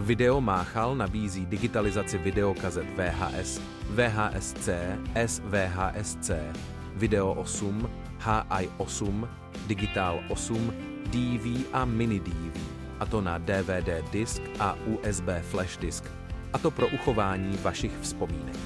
Video Máchal nabízí digitalizaci videokazet VHS, VHS-C, SVHS-C, Video 8, HI8, Digital 8, DV a Mini DV, a to na DVD disk a USB flash disk, a to pro uchování vašich vzpomínek.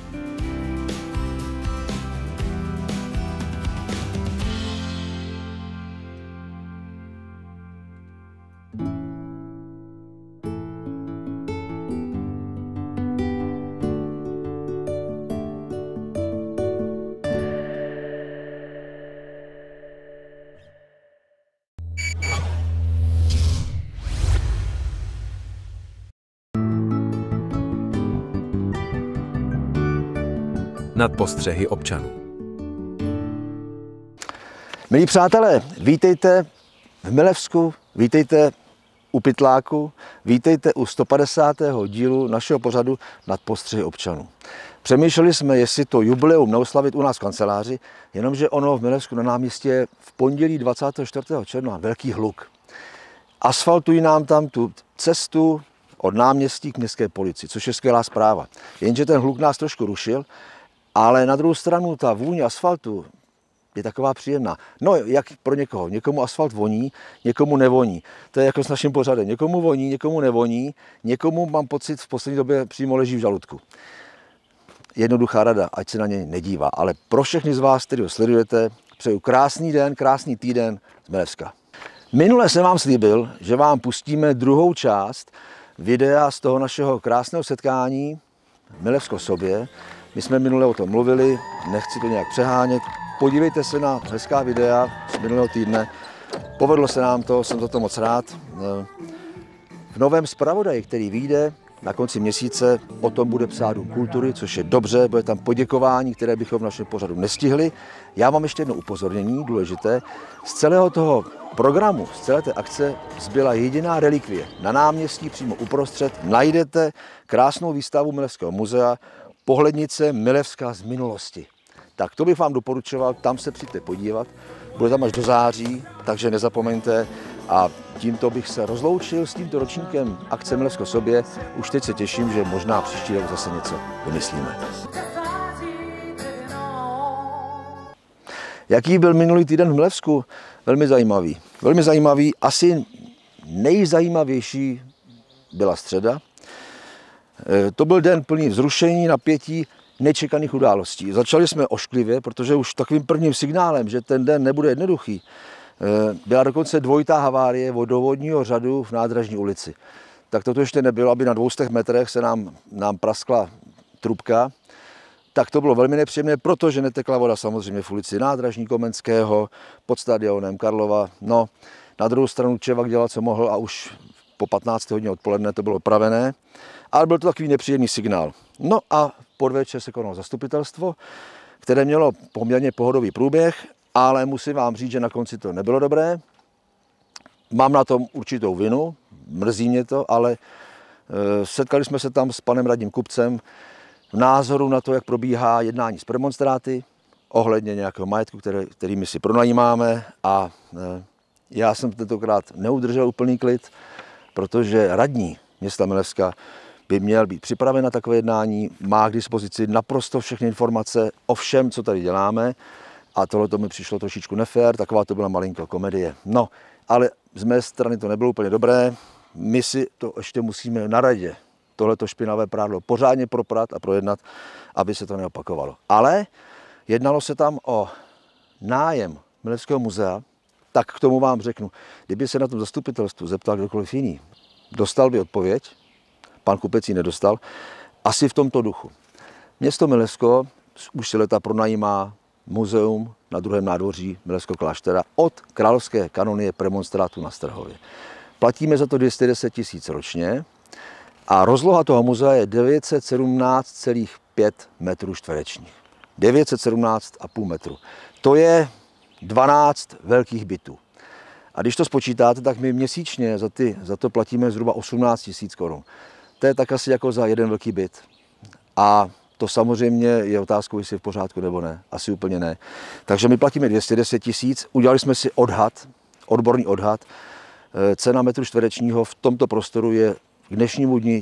Nad postřehy občanů. Milí přátelé, vítejte v Milevsku, vítejte u Pytláku, vítejte u 150. dílu našeho pořadu Nad postřehy občanů. Přemýšleli jsme, jestli to jubileum neoslavit u nás v kanceláři, jenomže ono v Milevsku na náměstí je v pondělí 24. června velký hluk. Asfaltují nám tam tu cestu od náměstí k městské policii, což je skvělá zpráva. Jenže ten hluk nás trošku rušil, ale na druhou stranu ta vůně asfaltu je taková příjemná. No, jak pro někoho. Někomu asfalt voní, někomu nevoní. To je jako s naším pořadem. Někomu voní, někomu nevoní, někomu, mám pocit, v poslední době přímo leží v žaludku. Jednoduchá rada, ať se na něj nedívá. Ale pro všechny z vás, kteří ho sledujete, přeju krásný den, krásný týden z Milevska. Minule jsem vám slíbil, že vám pustíme druhou část videa z toho našeho krásného setkání Milevsko sobě. My jsme minule o tom mluvili, nechci to nějak přehánět. Podívejte se na hezká videa z minulého týdne. Povedlo se nám to, jsem za to moc rád. V novém zpravodaji, který vyjde na konci měsíce, o tom bude psát Dům kultury, což je dobře, bude tam poděkování, které bychom v našem pořadu nestihli. Já mám ještě jedno upozornění, důležité. Z celého toho programu, z celé té akce zbyla jediná relikvie. Na náměstí přímo uprostřed najdete krásnou výstavu Milevského muzea, Pohlednice Milevska z minulosti. Tak to bych vám doporučoval, tam se přijďte podívat. Bude tam až do září, takže nezapomeňte. A tímto bych se rozloučil s tímto ročníkem akce Milevsko sobě. Už teď se těším, že možná příští rok zase něco vymyslíme. Jaký byl minulý týden v Milevsku? Velmi zajímavý. Velmi zajímavý, asi nejzajímavější byla středa. To byl den plný vzrušení, napětí, nečekaných událostí. Začali jsme ošklivě, protože už takovým prvním signálem, že ten den nebude jednoduchý, byla dokonce dvojitá havárie vodovodního řadu v Nádražní ulici. Tak toto ještě nebylo, aby na 200 metrech se nám praskla trubka. Tak to bylo velmi nepříjemné, protože netekla voda samozřejmě v ulici Nádražní, Komenského, pod stadionem Karlova. No, na druhou stranu Čevak dělal, co mohl, a už po 15. hodině odpoledne to bylo opravené. Ale byl to takový nepříjemný signál. No a podvečer se konalo zastupitelstvo, které mělo poměrně pohodový průběh, ale musím vám říct, že na konci to nebylo dobré. Mám na tom určitou vinu, mrzí mě to, ale setkali jsme se tam s panem radním Kupcem v názoru na to, jak probíhá jednání s premonstráty ohledně nějakého majetku, který my si pronajímáme, a já jsem tentokrát neudržel úplný klid, protože radní města Milevska by měl být připraven na takové jednání, má k dispozici naprosto všechny informace o všem, co tady děláme, a tohle to mi přišlo trošičku nefér, taková to byla malinká komedie. No, ale z mé strany to nebylo úplně dobré, my si to ještě musíme na radě tohleto špinavé prádlo pořádně proprat a projednat, aby se to neopakovalo. Ale jednalo se tam o nájem Milevského muzea, tak k tomu vám řeknu, kdyby se na tom zastupitelstvu zeptal kdokoliv jiný, dostal by odpověď. Pan Kupec ji nedostal, asi v tomto duchu. Město Milevsko už se leta pronajímá muzeum na druhém nádvoří Milevského kláštera od královské kanonie premonstrátu na Strhově. Platíme za to 210 000 ročně a rozloha toho muzea je 917,5 metrů čtverečních. 917,5 metru. To je 12 velkých bytů. A když to spočítáte, tak my měsíčně za to platíme zhruba 18 000 korun. To je tak asi jako za jeden velký byt. A to samozřejmě je otázkou, jestli je v pořádku nebo ne. Asi úplně ne. Takže my platíme 210 000. Udělali jsme si odhad, odborný odhad. Cena metru čtverečního v tomto prostoru je k dnešnímu dni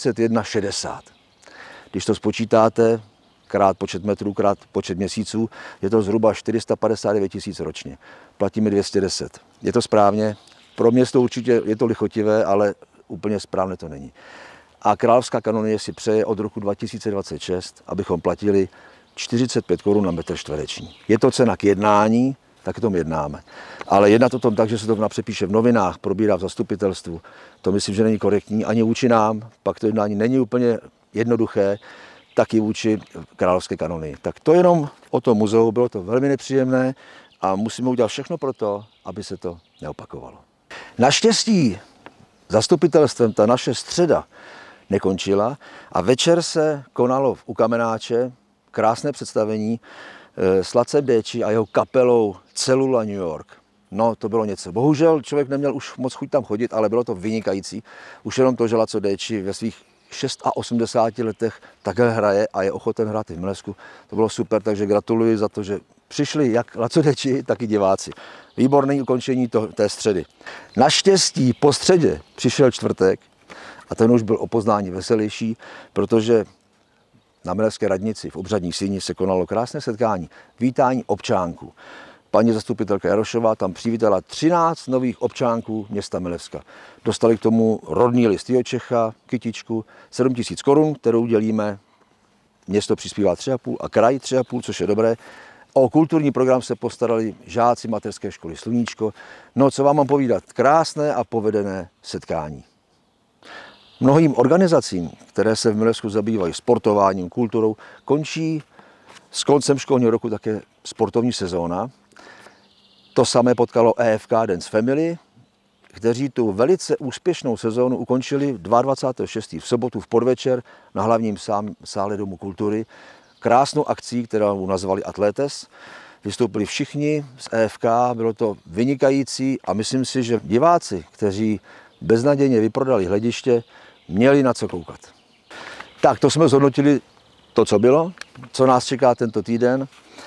41,60. Když to spočítáte, krát počet metrů, krát počet měsíců, je to zhruba 459 000 ročně. Platíme 210. Je to správně? Pro město určitě je to lichotivé, ale úplně správně to není. A Královská kanonie si přeje od roku 2026, abychom platili 45 Kč na metr čtvereční. Je to cena k jednání, tak o tom jednáme. Ale jednat o tom tak, že se to napřepíše v novinách, probírá v zastupitelstvu, to myslím, že není korektní ani vůči nám, pak to jednání není úplně jednoduché, taky vůči Královské kanonii. Tak to jenom o tom muzeu, bylo to velmi nepříjemné a musíme udělat všechno pro to, aby se to neopakovalo. Naštěstí zastupitelstvem ta naše středa nekončila a večer se konalo u Kamenáče krásné představení s Lacem Déči a jeho kapelou Celula New York. No, to bylo něco. Bohužel člověk neměl už moc chuť tam chodit, ale bylo to vynikající. Už jenom to, že Laco Déči ve svých 86 letech takhle hraje a je ochoten hrát i v Milevsku. To bylo super, takže gratuluji za to, že přišli jak Laco Déči, tak i diváci. Výborné ukončení té středy. Naštěstí po středě přišel čtvrtek a ten už byl o poznání veselější, protože na Milevské radnici v Obřadní síni se konalo krásné setkání, vítání občánků. Paní zastupitelka Jarošová tam přivítala 13 nových občánků města Milevska. Dostali k tomu rodný list Jihočecha, kytičku, 7 000 Kč, kterou dělíme. Město přispívá 3,5 a kraj 3,5, což je dobré. O kulturní program se postarali žáci mateřské školy Sluníčko. No, co vám mám povídat? Krásné a povedené setkání. Mnohým organizacím, které se v Milevsku zabývají sportováním, kulturou, končí s koncem školního roku také sportovní sezóna. To samé potkalo EFK Dance Family, kteří tu velice úspěšnou sezónu ukončili 22.6. v sobotu v podvečer na hlavním sále Domu kultury. Krásnou akcí, kterou nazvali Atletes. Vystoupili všichni z EFK, bylo to vynikající a myslím si, že diváci, kteří beznadějně vyprodali hlediště, měli na co koukat. Tak to jsme zhodnotili to, co bylo, co nás čeká tento týden.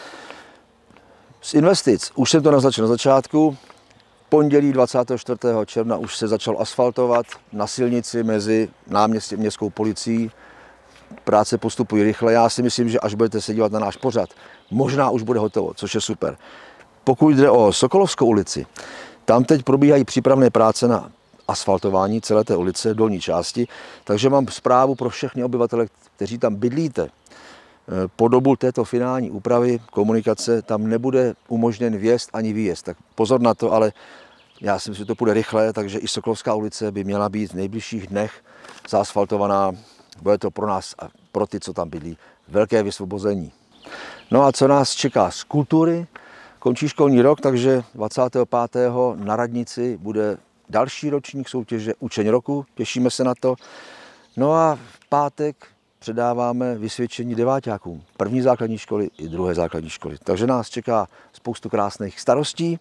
Z investic, už jsem to naznačil na začátku, pondělí 24. června už se začal asfaltovat na silnici mezi náměstím a městskou policií. Práce postupují rychle, já si myslím, že až budete se dívat na náš pořad, možná už bude hotovo, což je super. Pokud jde o Sokolovskou ulici, tam teď probíhají přípravné práce na asfaltování celé té ulice, dolní části, takže mám zprávu pro všechny obyvatele, kteří tam bydlíte. Po dobu této finální úpravy komunikace tam nebude umožněn vjezd ani výjezd. Tak pozor na to, ale já si myslím, že to půjde rychle, takže i Sokolovská ulice by měla být v nejbližších dnech zaasfaltovaná. Bude to pro nás a pro ty, co tam bydlí, velké vysvobození. No a co nás čeká z kultury? Končí školní rok, takže 25. na radnici bude další ročník soutěže Učeň roku, těšíme se na to. No a v pátek předáváme vysvědčení deváťákům první základní školy i druhé základní školy. Takže nás čeká spoustu krásných starostí.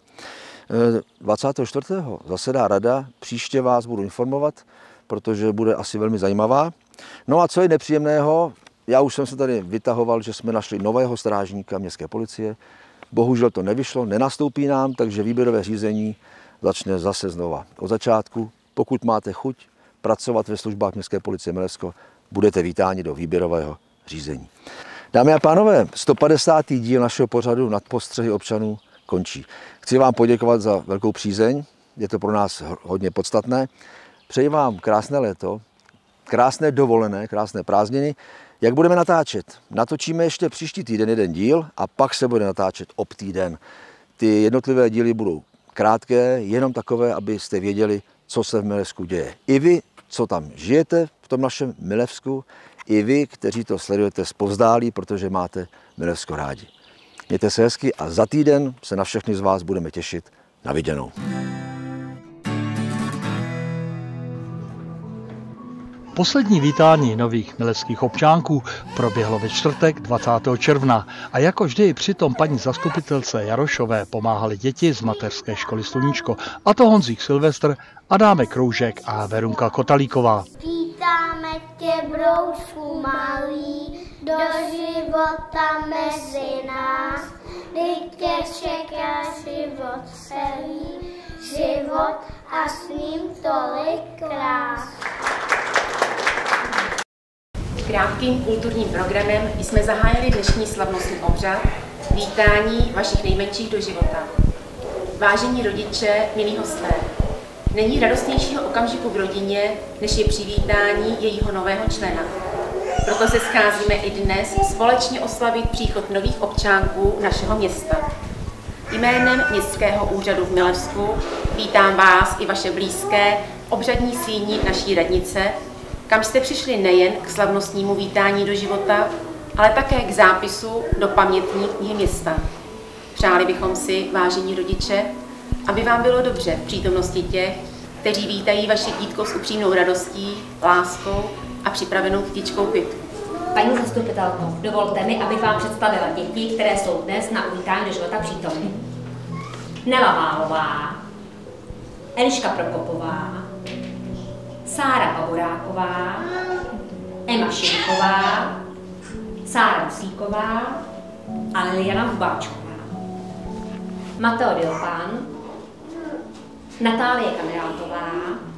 24. zasedá rada, příště vás budu informovat, protože bude asi velmi zajímavá. No a co je nepříjemného, já už jsem se tady vytahoval, že jsme našli nového strážníka městské policie. Bohužel to nevyšlo, nenastoupí nám, takže výběrové řízení začne zase znova od začátku. Pokud máte chuť pracovat ve službách městské policie Milevsko, budete vítáni do výběrového řízení. Dámy a pánové, 150. díl našeho pořadu Nad postřehy občanů končí. Chci vám poděkovat za velkou přízeň, je to pro nás hodně podstatné. Přeji vám krásné léto, krásné dovolené, krásné prázdniny. Jak budeme natáčet? Natočíme ještě příští týden jeden díl a pak se bude natáčet ob týden. Ty jednotlivé díly budou krátké, jenom takové, abyste věděli, co se v Milevsku děje. I vy, co tam žijete v tom našem Milevsku, i vy, kteří to sledujete zpovzdálí, protože máte Milevsko rádi. Mějte se hezky a za týden se na všechny z vás budeme těšit. Na viděnou. Poslední vítání nových milevských občánků proběhlo ve čtvrtek 20. června a jako vždy přitom paní zastupitelce Jarošové pomáhali děti z mateřské školy Sluníčko, a to Honzík Silvestr, Adámek Kroužek a Verunka Kotalíková. Vítáme tě, broušku malý, do života mezi nás, kdy tě čeká život celý, život a s ním tolik krás. Krátkým kulturním programem jsme zahájili dnešní slavnostní obřad vítání vašich nejmenších do života. Vážení rodiče, milí hosté, není radostnějšího okamžiku v rodině, než je přivítání jejího nového člena. Proto se scházíme i dnes společně oslavit příchod nových občánků našeho města. Jménem Městského úřadu v Milevsku vítám vás i vaše blízké v obřadní síni naší radnice, kam jste přišli nejen k slavnostnímu vítání do života, ale také k zápisu do pamětní knihy města. Přáli bychom si, vážení rodiče, aby vám bylo dobře v přítomnosti těch, kteří vítají vaše dítko s upřímnou radostí, láskou a připravenou kytičkou piv. Paní zastupitelko, dovolte mi, abych vám představila děti, které jsou dnes na uvítání do života přítomny. Nela Válová, Eliška Prokopová, Sára Baburáková, Ema Šimková, Sára Musíková a Liliana Hubáčková. Mateo Diopan, Natálie Kamirátová,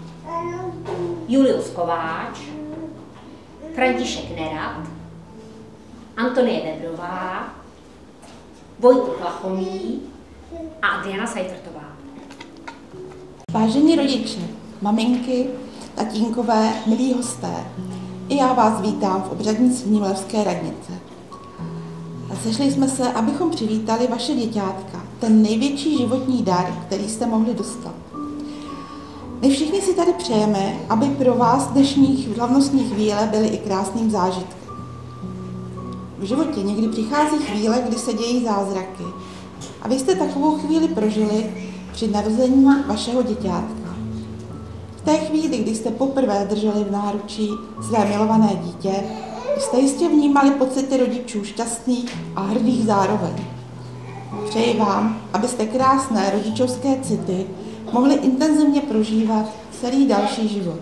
Julius Kováč, František Nerad, Antonie Debrová, Vojtěch Lachomý a Adriana Seifertová. Vážení rodiče, maminky, tatínkové, milí hosté, i já vás vítám v obřadní síni Milevské radnice. Sešli jsme se, abychom přivítali vaše děťátka, ten největší životní dar, který jste mohli dostat. My všichni si tady přejeme, aby pro vás dnešních slavnostní chvíle byly i krásným zážitkem. V životě někdy přichází chvíle, kdy se dějí zázraky. A vy jste takovou chvíli prožili při narození vašeho děťátka. V té chvíli, kdy jste poprvé drželi v náručí své milované dítě, jste jistě vnímali pocity rodičů šťastných a hrdých zároveň. Přeji vám, abyste krásné rodičovské city mohli intenzivně prožívat celý další život.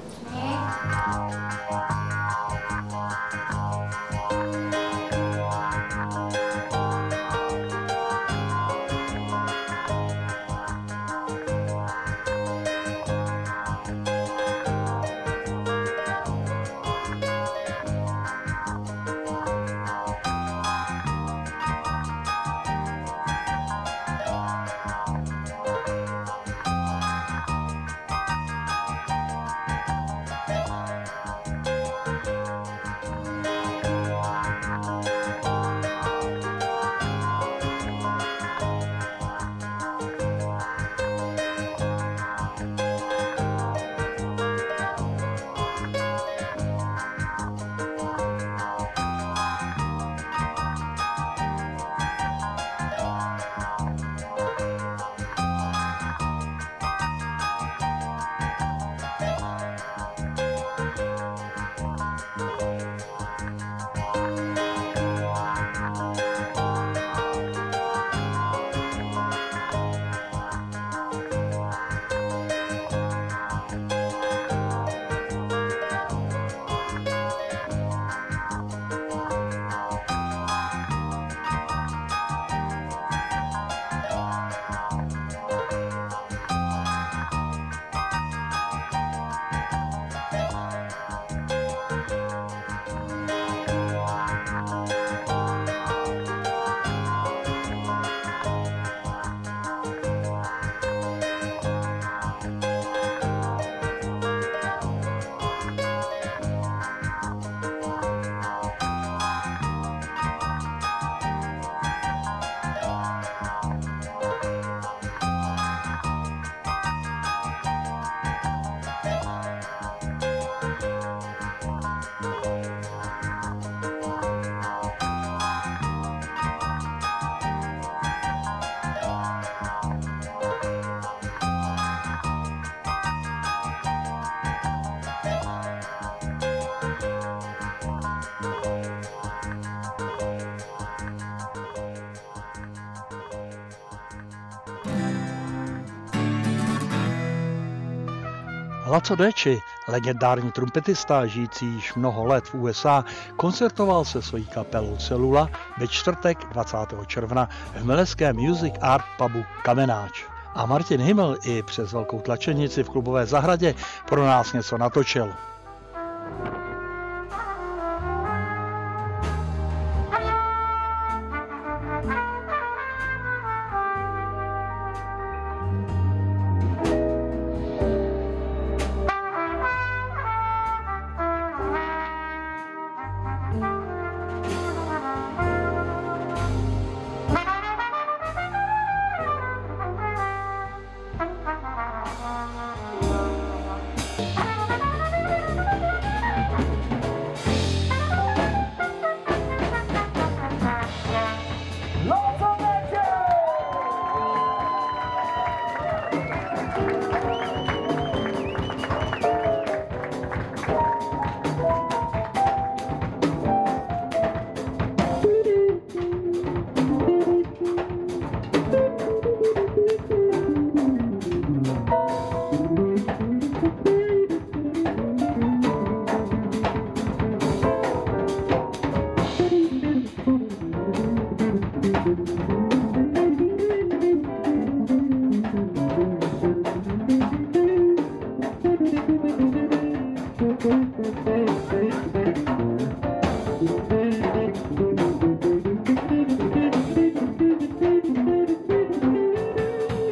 Laco Decci, legendární trumpetista žijící již mnoho let v USA, koncertoval se svojí kapelou Celula ve čtvrtek 20. června v milevském Music Art pubu Kamenáč. A Martin Himmel i přes velkou tlačenici v klubové zahradě pro nás něco natočil.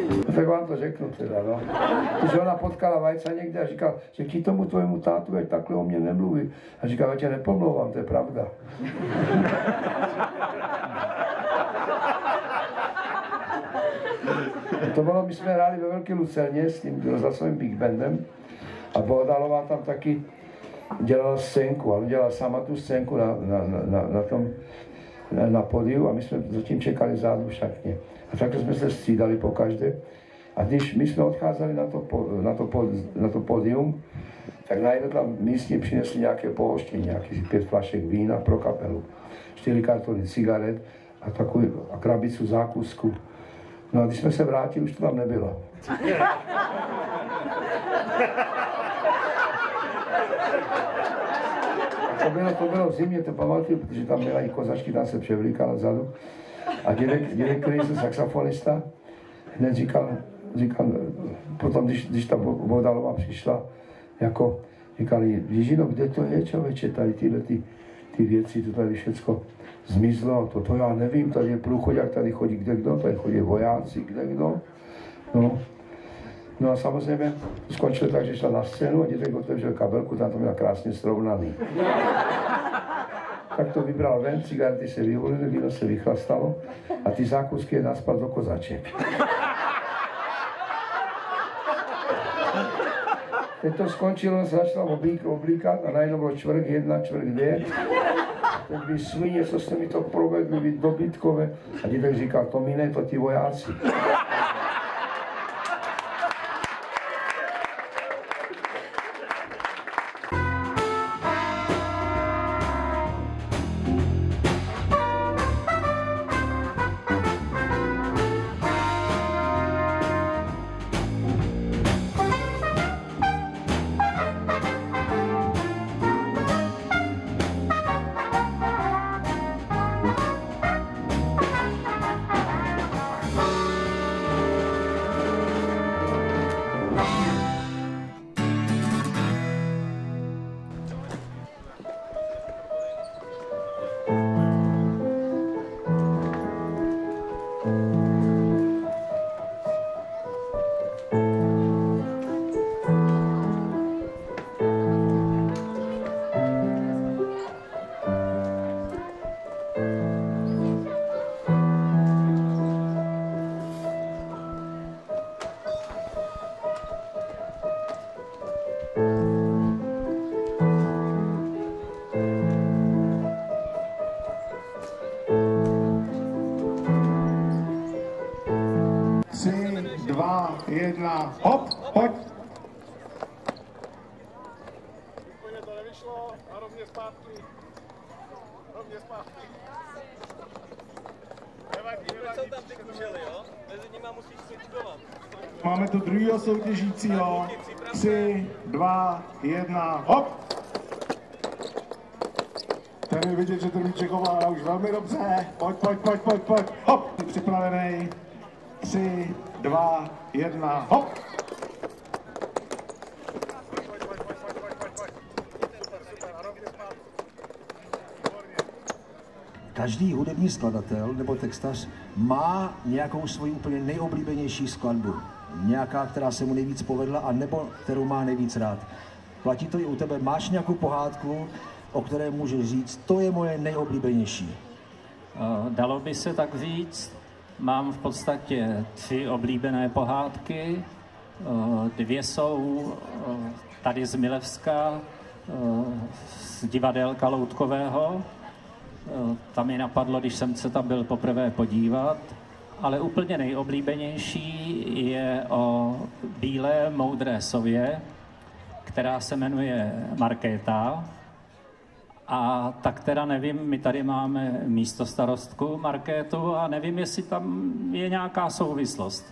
No, tak vám to řeknu teda, no. Když ona potkala Vajca někde a říkal, řekni tomu tvojemu tátu, ať takhle o mě nemluví. A říkal, já tě nepomlouvám, to je pravda. To bylo, my jsme hráli ve Velké Lucerně s tím rozhlasovým Big Bandem a Bohdalová tam taky dělala scénku, ale dělala sama tu scénku na pódiu a my jsme zatím čekali vzadu v šatně. A takhle jsme se střídali po každé. A když my jsme odcházeli na to pódium, tak najednou tam místně přinesli nějaké pohoštění, nějakých 5 flašek vína pro kapelu, 4 kartony cigaret a takovou krabicu zákusku. No a když jsme se vrátili, už to tam nebylo. To bylo v zimě, to pamatuju, protože tam byla i kozačky, tam se převlíkala vzadu. A dědek, který je saxofonista, hned říkal, potom, když ta Bohdalová přišla, jako říkali, Jižino, kde to je, člověče, tady tyhle ty věci, to tady všecko zmizlo, to já nevím, tady je průchodák, tady chodí kde kdo, tady chodí vojáci, kde kdo. No a samozřejmě to skončilo tak, že šla na scénu a dědek otevřel kabelku, tam to měla krásně srovnaný. Tak to vybral ven, cigarety se vyholily, víno se vychlastalo a ty zákusky je naspal do kozaček. Teď to skončilo, se začalo oblíkat a najednou bylo 1:15, 1:45. Teď by svině, co jste mi to provedli, vy dobytkové. A dědek říkal, to mi ne, to ti vojáci. Hop, pojď. Úplně to nevyšlo a rovně zpátky. Nevadí. Jsou tam ty kužely, jo? Mezi nimi musíš svičkovat. Máme tu druhého soutěžícího. 3, 2, 1, hop. Tady je vidět, že Trvíček ovládá už velmi dobře. Pojď. Hop, připravený. 3, 2, 1, hop. Každý hudební skladatel nebo textař má nějakou svoji úplně nejoblíbenější skladbu. Nějaká, která se mu nejvíc povedla, a nebo kterou má nejvíc rád. Platí to i u tebe? Máš nějakou pohádku, o které můžeš říct, to je moje nejoblíbenější? Dalo by se tak říct. Mám v podstatě 3 oblíbené pohádky. 2 jsou tady z Milevska, z divadélka Loutkového. Tam mi napadlo, když jsem se tam byl poprvé podívat. Ale úplně nejoblíbenější je o bílé moudré sově, která se jmenuje Markéta. A tak teda nevím, my tady máme místostarostku Markétu a nevím, jestli tam je nějaká souvislost.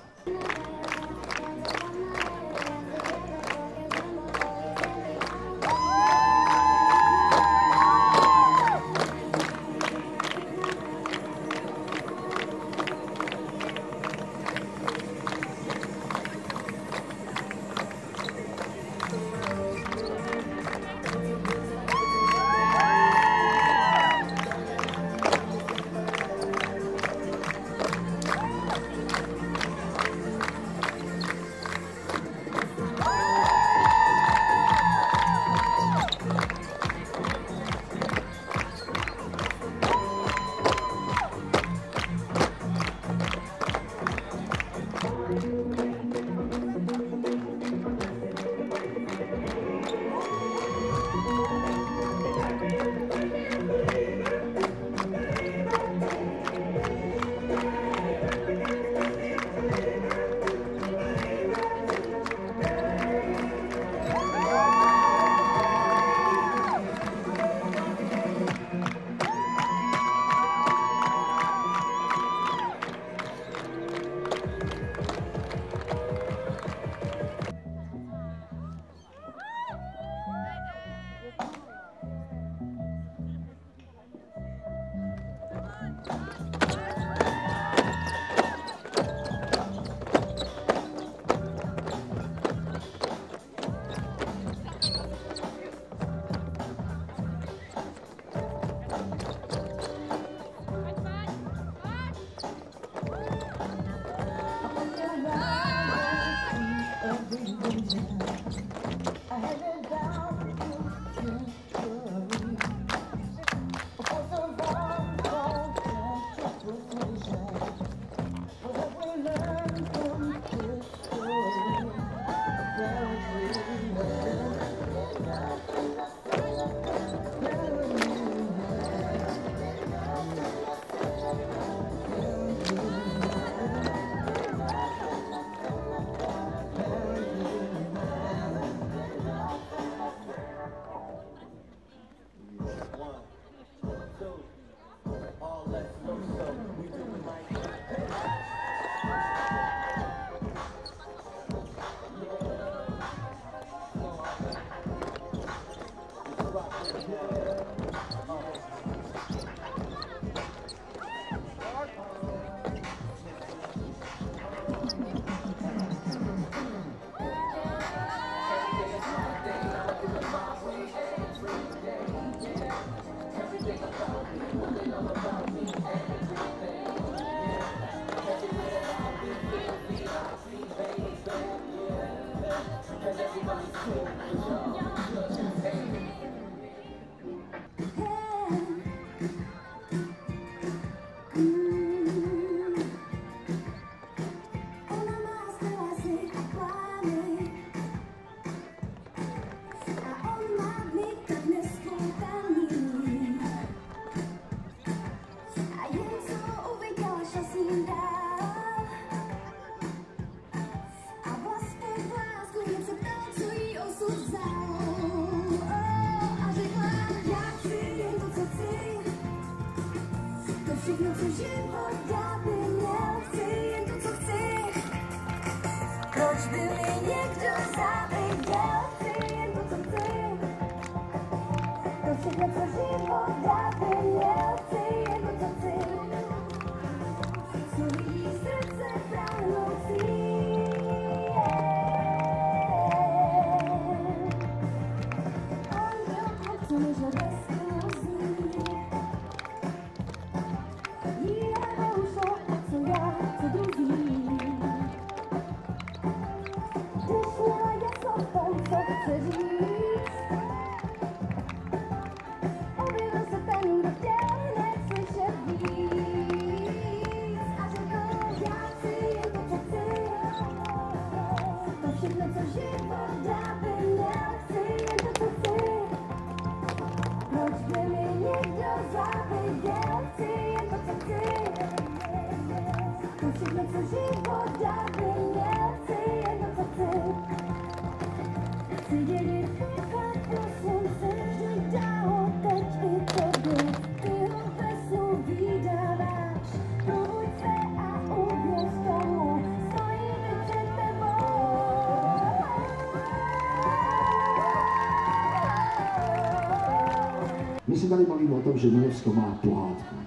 My se tady bavíme o tom, že Milevsko má pohádku.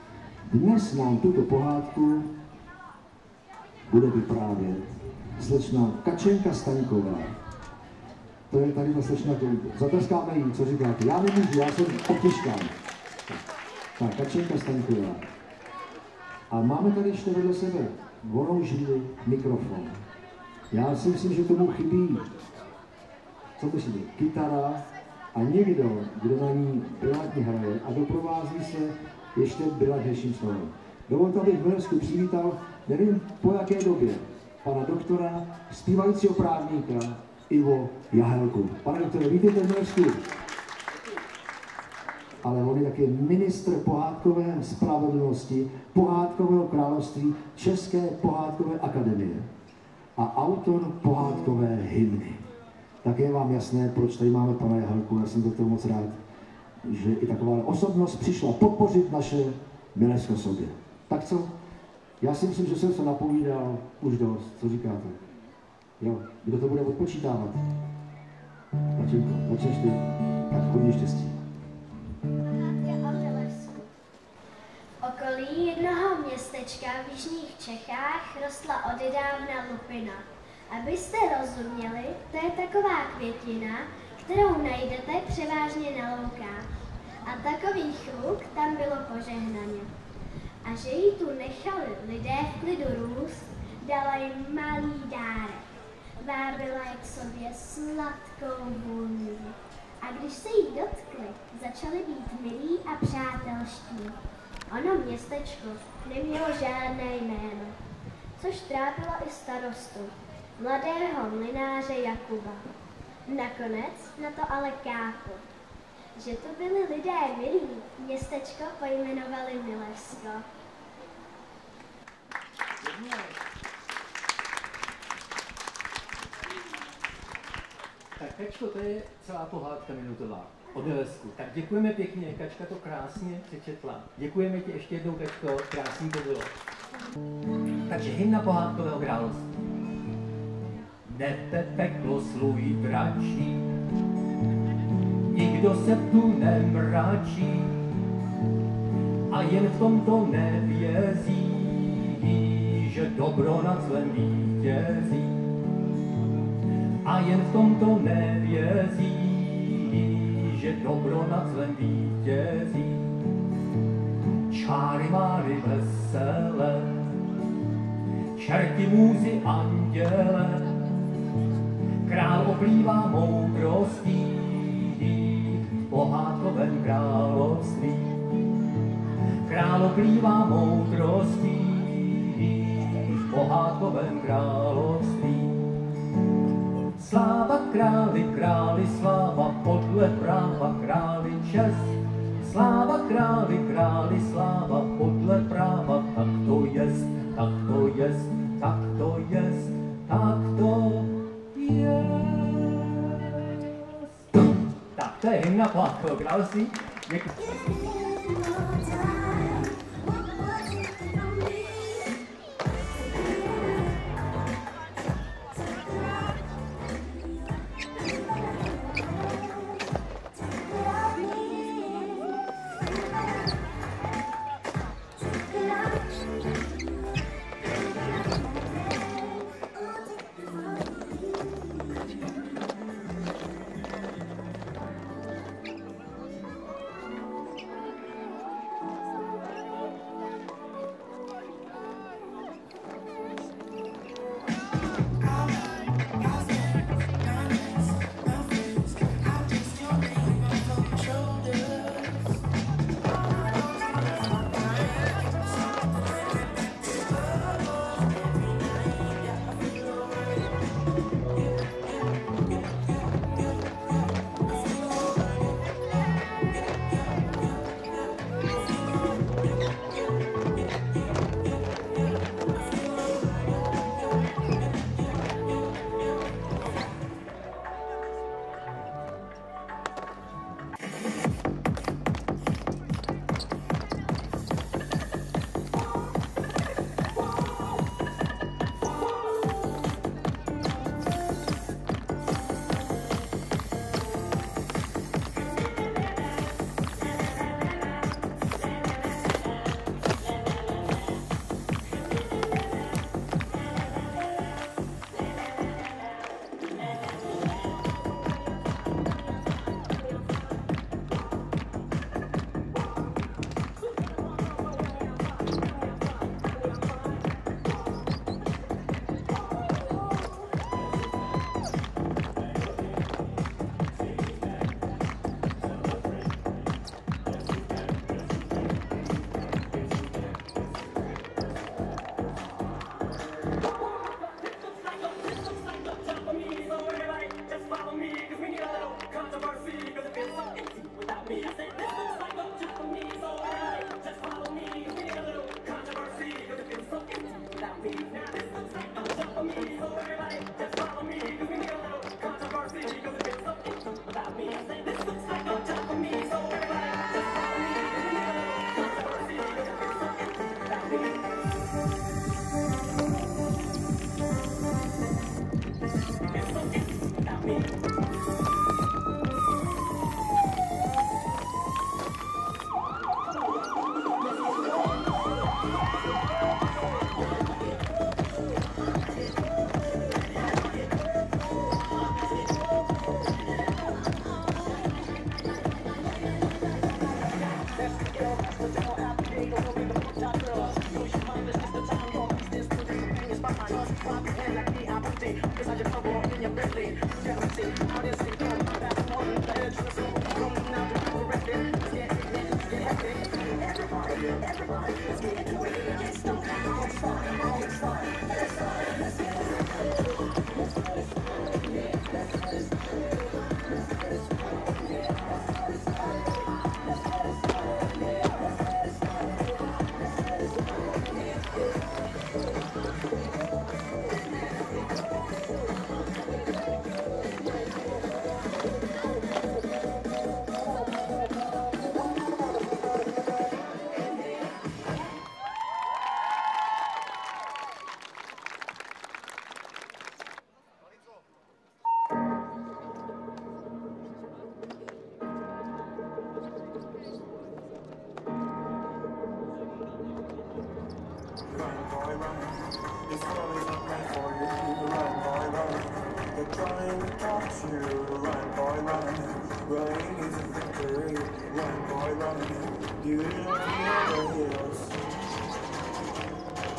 Dnes nám tuto pohádku bude vyprávět slečna Kačenka Staňková. To je tady ta slečna, zatrskáme jí, co říkáte. Já nemůžu, já jsem obtěžkán. Tak, Kačenka Staňková. A máme tady ještě vedle sebe vonou židli mikrofon. Já si myslím, že tomu chybí, co myslíte, kytara a někdo, kdo na ní brillantně hraje a doprovází se ještě brillantnějším slovem. Dovolte, abych v Milevsku přivítal, nevím po jaké době, pana doktora, zpívajícího právníka Ivo Jahelku. Pane doktore, vítejte v Milevsku. Ale on je taky ministr pohádkové spravedlnosti, pohádkového království České pohádkové akademie a autor pohádkové hymny. Tak je vám jasné, proč tady máme pana Jahelku. Já jsem do toho moc rád, že i taková osobnost přišla podpořit naše Milevsko sobě. Tak co? Já si myslím, že jsem se napovídal už dost. Co říkáte? Jo, kdo to bude odpočítávat? Kačenko, začneš ty. Tak hodně štěstí. Okolí jednoho městečka v jižních Čechách rostla odedávna lupina. Abyste rozuměli, to je taková květina, kterou najdete převážně na loukách. A takových luk tam bylo požehnaně. A že ji tu nechali lidé v klidu růst, dala jim malý dárek. Vábila je k sobě sladkou vůní. A když se jí dotkli, začali být milí a přátelští. Ono městečko nemělo žádné jméno, což trápilo i starostu, mladého mlynáře Jakuba. Nakonec na to ale kápl, že to byli lidé milí, městečko pojmenovali Milevsko. Tak Kačko, to je celá pohádka minutová o Milevsku. Tak děkujeme pěkně, Kačka to krásně přečetla. Děkujeme ti ještě jednou, Kačko, krásný to bylo. Takže hymna pohádkového království. Nebe peklo sluj dračí, nikdo se tu nemračí a jen v tomto nevězí, že dobro nad zlem vítězí. A jen v tomto nevězí, že dobro nad zlem vítězí. Čáry máry veselé, čerti můzy anděle, král plývá moudrostí v pohádkovém království. Králo plývá moudrostí v pohádkovém království. Sláva králi, králi, sláva podle práva, králi čest. Sláva králi, králi, sláva podle práva, tak to jest, tak to jest, tak to jest, tak to jest. Tak, to je hymna pohádkového království. Děkuji.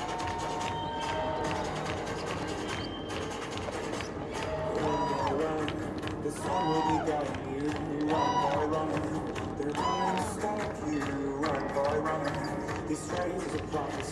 Run,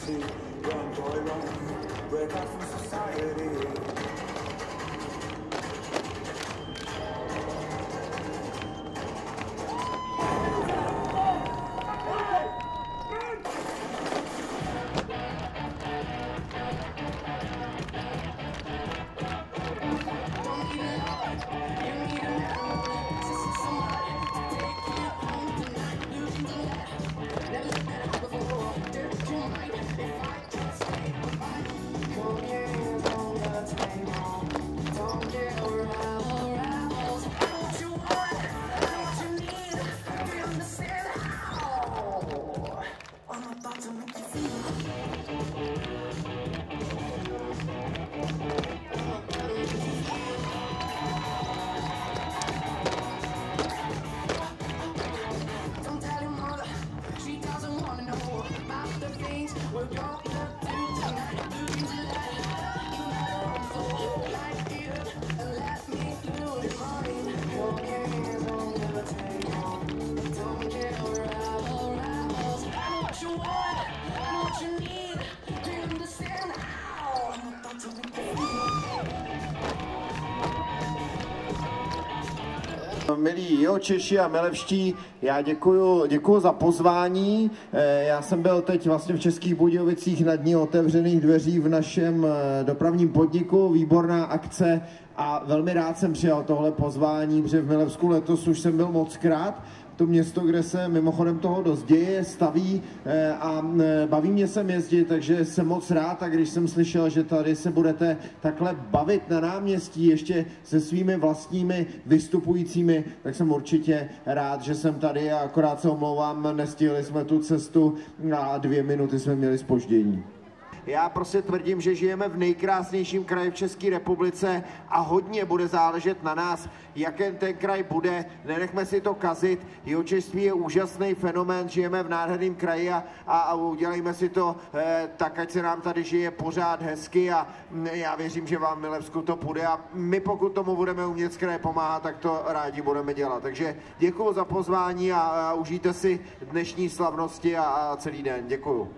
Milí Jihočeši a Milevští, já děkuju za pozvání. Já jsem byl teď vlastně v Českých Budějovicích na dní otevřených dveří v našem dopravním podniku. Výborná akce a velmi rád jsem přijal tohle pozvání, protože v Milevsku letos už jsem byl mockrát. To město, kde se mimochodem toho dost děje, staví a baví mě sem jezdit, takže jsem moc rád. A když jsem slyšel, že tady se budete takhle bavit na náměstí ještě se svými vlastními vystupujícími, tak jsem určitě rád, že jsem tady a akorát se omlouvám, nestihli jsme tu cestu a 2 minuty jsme měli zpoždění. Já prostě tvrdím, že žijeme v nejkrásnějším kraji v České republice a hodně bude záležet na nás, jaký ten kraj bude. Nenechme si to kazit. Jihočešství je úžasný fenomén, žijeme v nádherném kraji a udělejme si to tak, ať se nám tady žije pořád hezky a já věřím, že vám v Milevsku to půjde a my pokud tomu budeme umět z kraje pomáhat, tak to rádi budeme dělat. Takže děkuji za pozvání a užijte si dnešní slavnosti a celý den. Děkuju.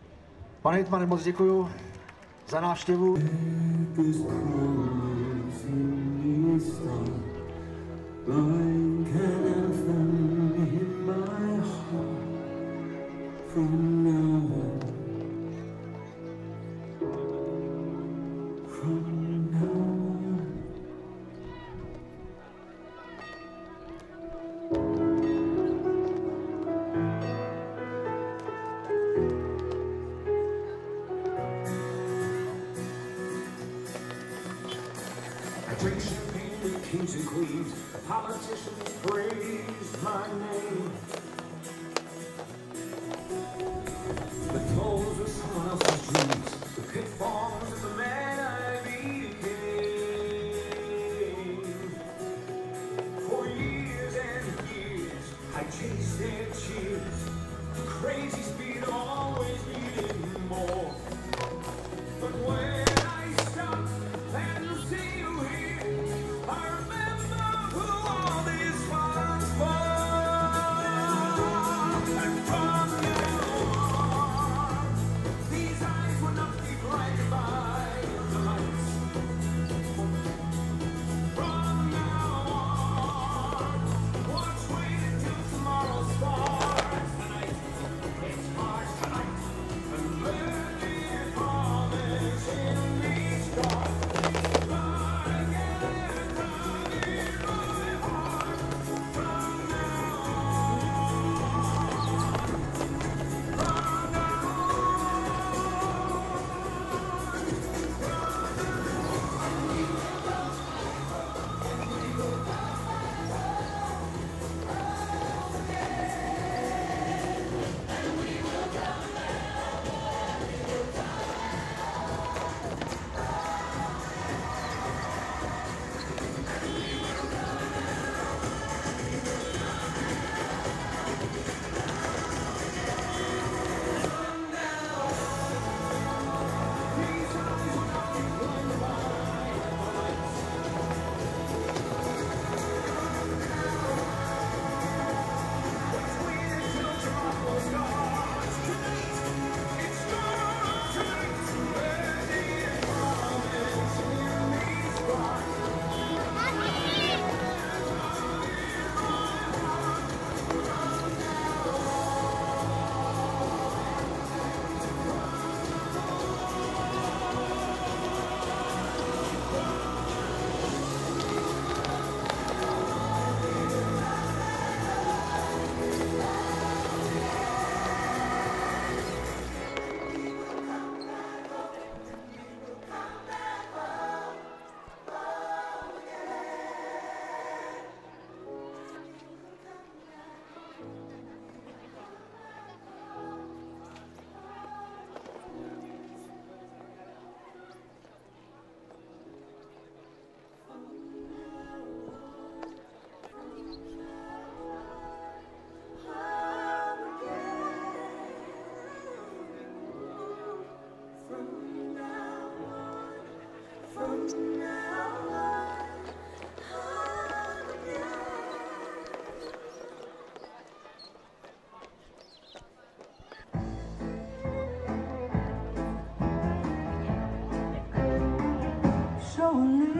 Pane hejtmane, moc děkuju za návštěvu. Drink champagne with kings and queens, politicians praise my name. But those were someone else's dreams, the pitfalls of the man I became. For years and years, I chased their cheers, crazy speed always needed more. But when I stopped and you see you here, I remember who all this was for.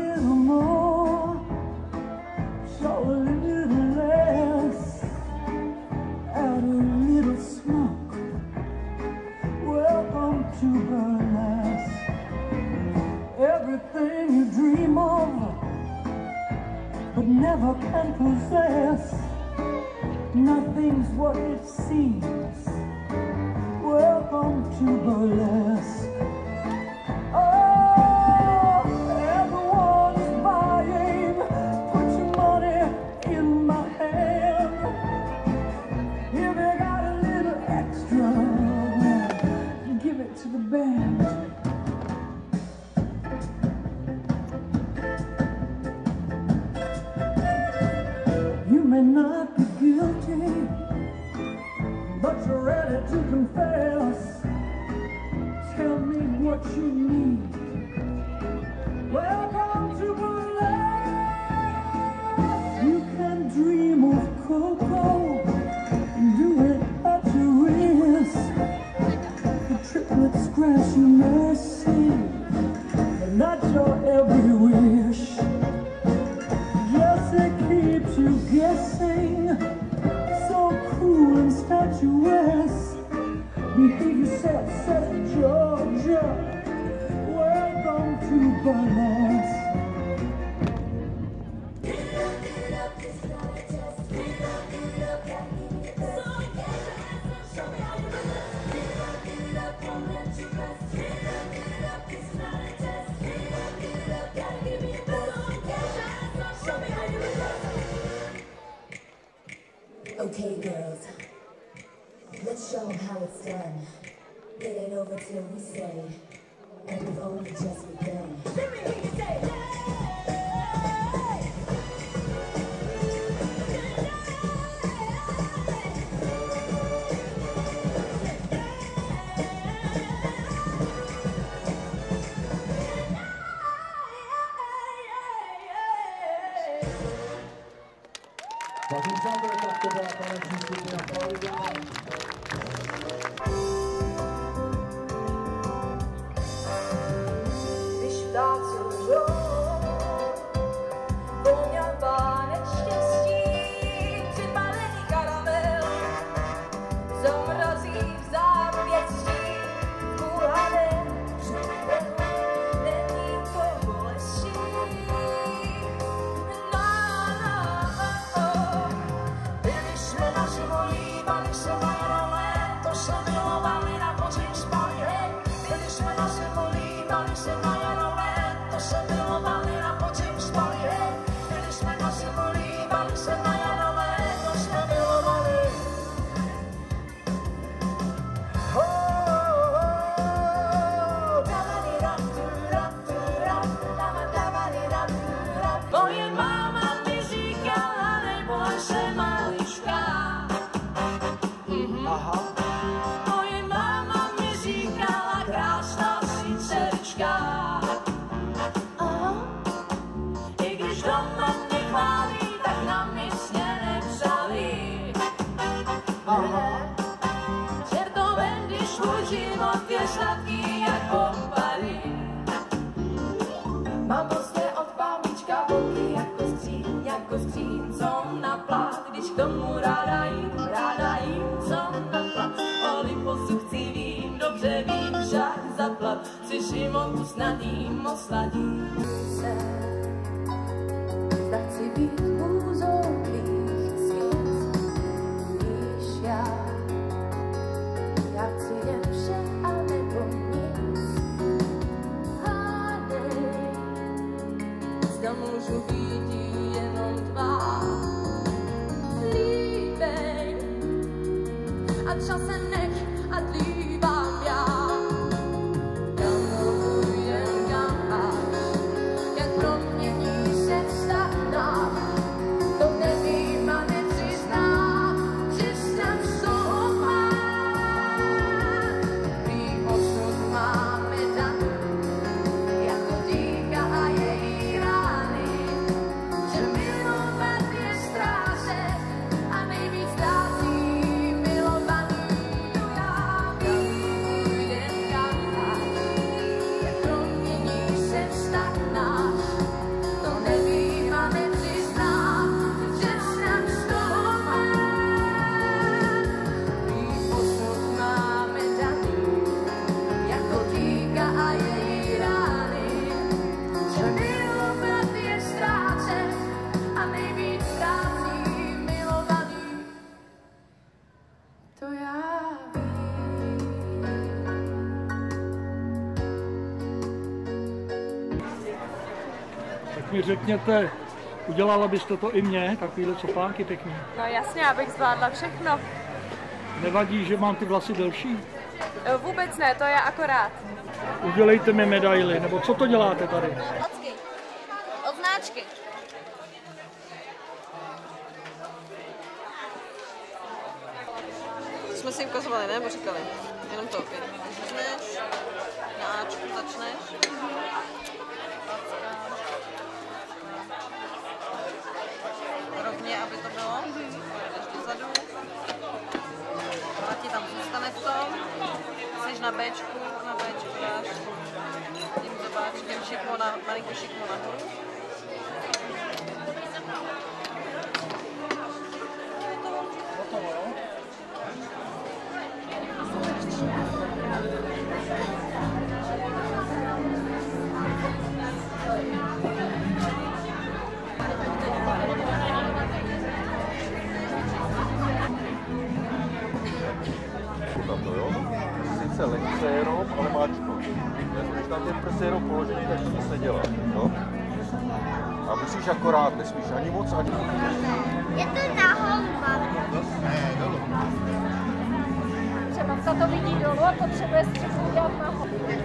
little more, show a little less, add a little smoke. Welcome to burlesque. Everything you dream of, but never can possess. Nothing's what it seems. Welcome to burlesque. Oh, everyone's buying. Put your money in my hand. If you got a little extra, give it to the band. You may not be guilty, but you're ready to confess. Tell me what you need. Welcome to burlesque. You can dream of cocoa and do it at your risk. The triplets grant you mercy, but not your every wish. Yes, it keeps you guessing. So cool and statuesque. Behave yourself, set Georgia. Welcome to burlesque. Okay, girls, let's show them how it's done. It ain't over till we say, and we've only just begun. Let me hear you say, hey! Vážení přátelé, tak to byla taneční skupina Florida. Když ptáci lžou, voňa vánek štěstí, připalený karamel, zamrazí v zápěstí, v kulhaném příběhu, není to bolestí. Byli jsme naši volí, bali se na léto, se milovali na podzim spali, hej. Byli jsme naši volí, bali se na léto, se milovali na podzim spali, hej. Byli jsme naši volí, bali se na léto, se milovali. Moje máma mi říkala, neboj se malička. Moje máma mi říkala, krásná si dcerička. I když doma mě chválí, tak nám nic mě nepřálí. Čertové, když můj život je sladký jako Paris. Mám prostě od pámička boky jako skříň, co na plát, když k tomu ráda jím, co na plát. O liposu chci vím, dobře vím, však zaplat, si život usnadím, osladím se. Zda chci být můzou tvých svět, víš já chci jen vše a nebo nic. Hádej, zda můžu být jenom tvá. Líbej a časem nech a líbám já. Kam jen kam až, jak promění se vztah nám. To nevím a nepřiznám, že jsem z toho mám. Prý osud máme dan, jako dýka a její rány. Že milovat je ztrácet a nejvíc ztrácí milovaný. Já mi řekněte, udělala byste to i mě, takovýhle copánky pěkný? No jasně, abych zvládla všechno. Nevadí, že mám ty vlasy delší? Vůbec ne, to je akorát. Udělejte mi medaily, nebo co to děláte tady? Odznáčky. Jsme si ukazovali, ne? Nebo říkali? Jenom to opět. Začneš, na Ačku začneš. Rovně, aby to bylo. Jdeš dozadu. A ti tam zůstane v tom. Jsi na Bčku dáš tím zobáčkem šikmo na, malinko šikmo nahoru. Sice lehce jenom, ale máčko. Když tam ten prst je jenom položený, tak nic nedělá. No? A musíš akorát, nesmíš ani moc, ani moc. Je to na houba. Ne, dolů. Třeba to vidí dolů a potřebuje střechu udělat nahoru.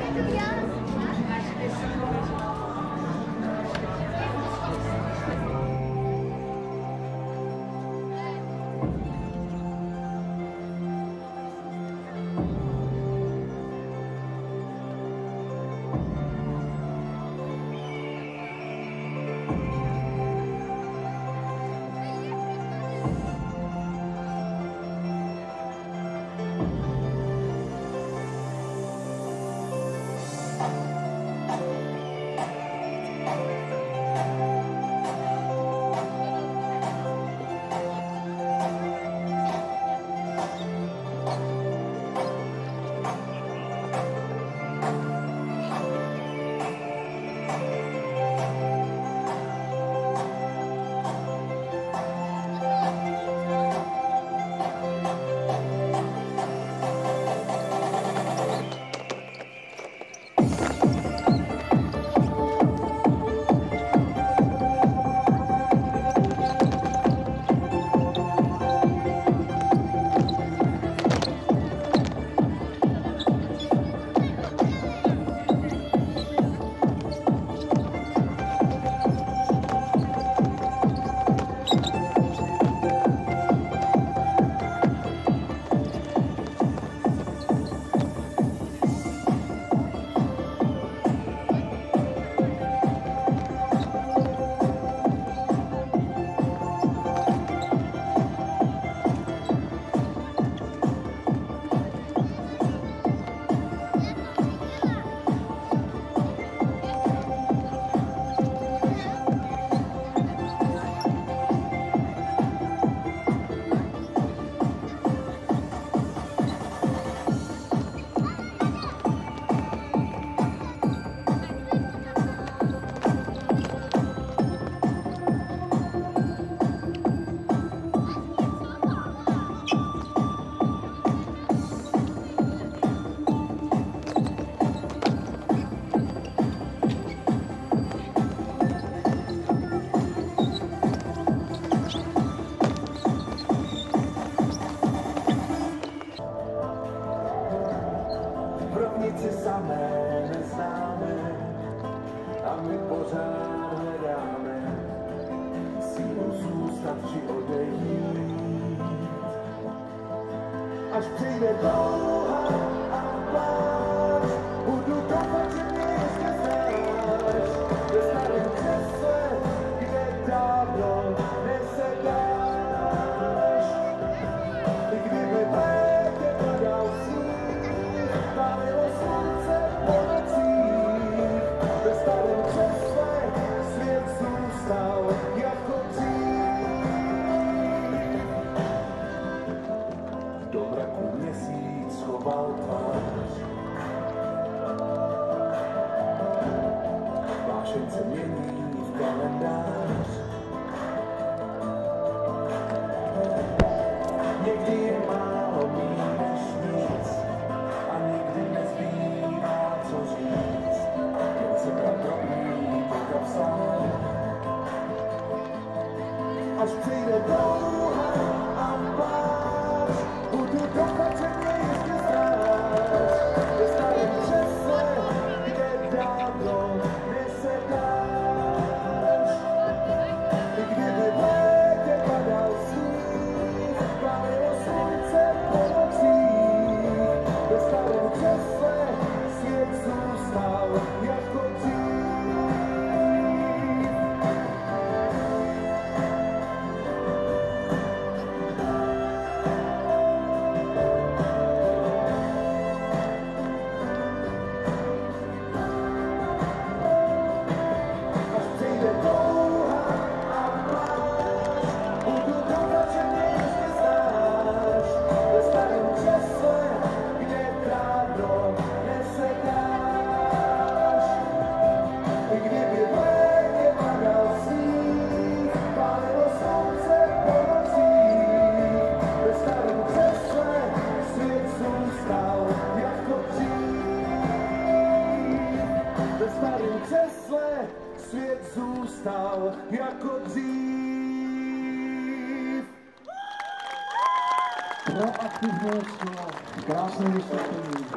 Rovnici samé neznáme a my pořád hledáme sílu zůstat či odejít. Až přijde dlouhá a pláž, budu doufat, že mě ještě znáš. Ve starém křesle, kde dávno nesedáš. I kdyby v létě padal sníh, pálilo slunce po nocích. Ve starém křesle svět zůstal jako dřív. Do mraku měsíc schoval tvář. Vášeň se mění v kalendář. Někdy je málo míň než nic a nikdy nezbývá co říct. Jen se drobný po kapsách až přijde dlouhá a pláž, budu doufat, že mě ještě znáš, ve starém křesle, kde dávno nesedáš. I kdyby v létě padal sníh, pálilo slunce po nocích, ve starém křesle svět zůstal jako dřív. Svět zůstal jako dřív. Proaktivnost, krásné vystoupení.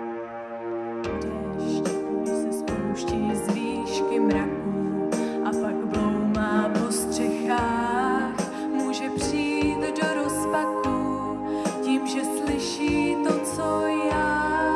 Když se spouští z výšky mraků a pak bloumá po střechách, může přijít do rozpaku tím, že slyší to, co já.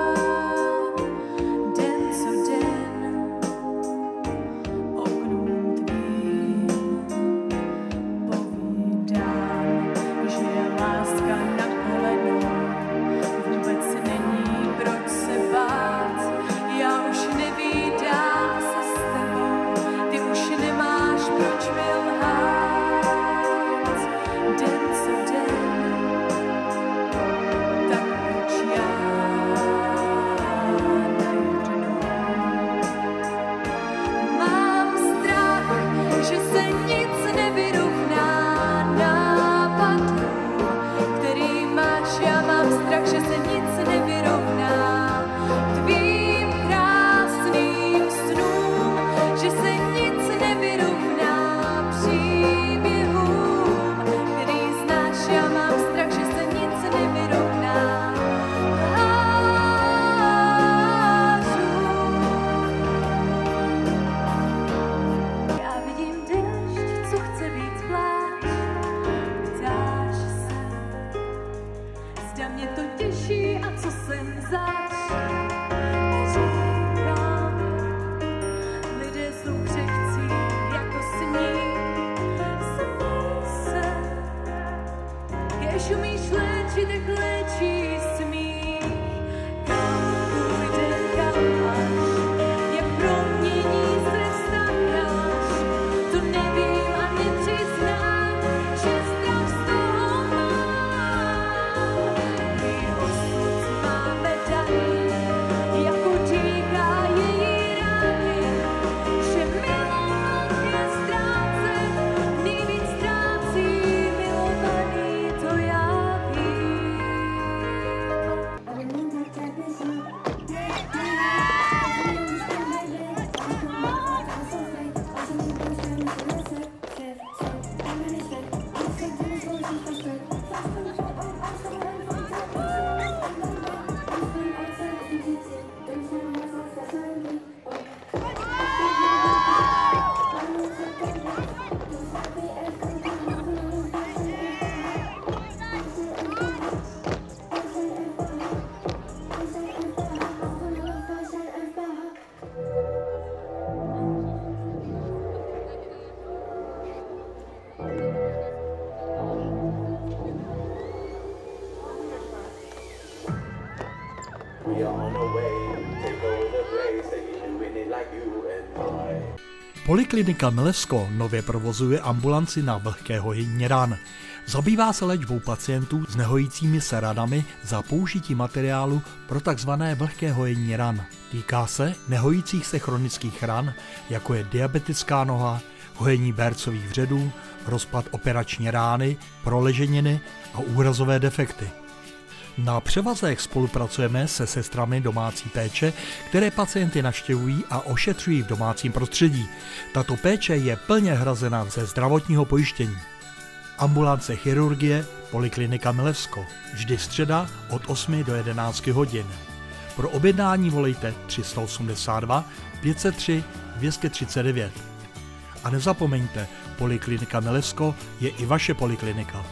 Poliklinika Milevsko nově provozuje ambulanci na vlhké hojení ran. Zabývá se léčbou pacientů s nehojícími se ranami za použití materiálu pro tzv. Vlhké hojení ran. Týká se nehojících se chronických ran, jako je diabetická noha, hojení bércových vředů, rozpad operační rány, proleženiny a úrazové defekty. Na převazech spolupracujeme se sestrami domácí péče, které pacienty navštěvují a ošetřují v domácím prostředí. Tato péče je plně hrazena ze zdravotního pojištění. Ambulance chirurgie Poliklinika Milevsko. Vždy středa od 8 do 11 hodin. Pro objednání volejte 382 503 239. A nezapomeňte, Poliklinika Milevsko je i vaše poliklinika.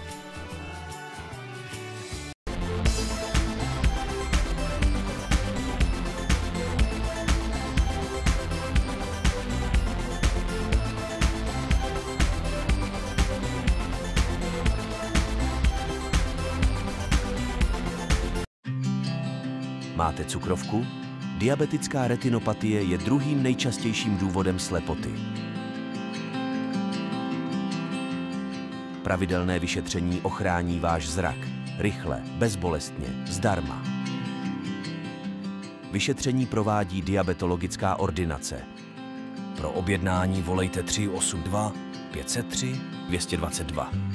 Máte cukrovku? Diabetická retinopatie je druhým nejčastějším důvodem slepoty. Pravidelné vyšetření ochrání váš zrak. Rychle, bezbolestně, zdarma. Vyšetření provádí diabetologická ordinace. Pro objednání volejte 382 503 222.